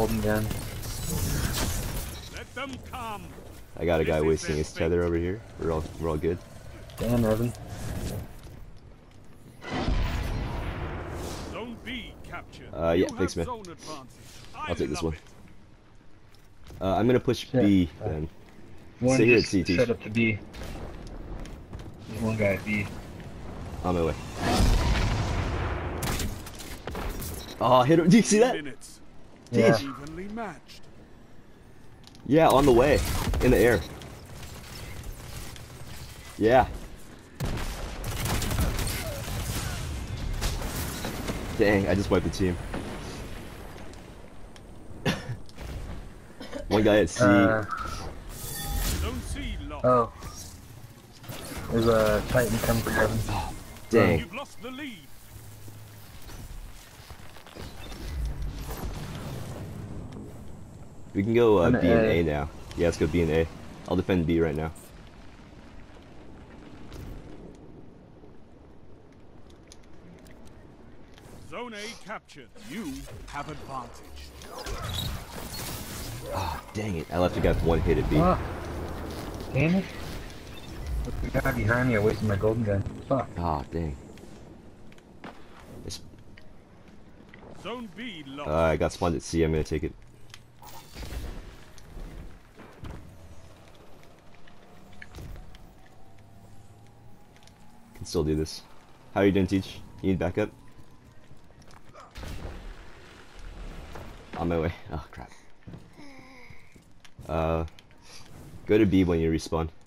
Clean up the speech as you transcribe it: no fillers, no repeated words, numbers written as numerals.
golden gun. Let them come. I got a guy wasting his tether over here. We're all good. Damn, Evan. Zone B captured. Yeah, thanks, man. Zone advantage. I'll take this one. It. I'm gonna push B then. One Stay here at just CT. set up to B. There's one guy at B. On my way. Oh, hit him. Do you see that? Minutes. Yeah. Evenly matched. Yeah, on the way. In the air. Yeah. Dang, I just wiped the team. One guy at C. Zone C lost. Oh. There's a Titan coming for Evan. Dang. You've lost the lead. We can go I'm B and A. A now. Yeah, let's go B and A. I'll defend B right now. Zone A captured. You have advantage. Ah, dang it. I left a guy with one hit at B. Ah. Damn it. Look, the guy behind me, I wasted my golden gun. Fuck. Ah, dang. It's, Zone B lost. I got spawned at C. I'm gonna take it. Can still do this. How are you doing, Teach? You need backup? On my way. Oh, crap. Go to B when you respawn.